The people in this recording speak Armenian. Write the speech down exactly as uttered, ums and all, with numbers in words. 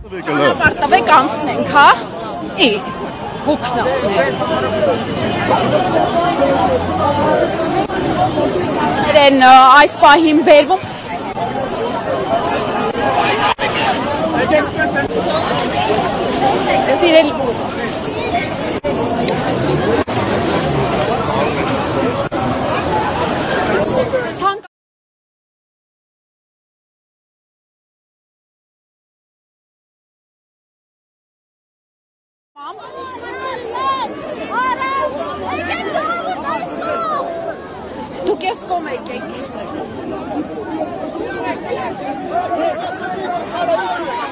Ճանապարհտվեք անցնենք, հա։ Ի հոգնածներ։ Երեն այս պահին բերվում։ Սիրել Դուք ես կոմ եկեք։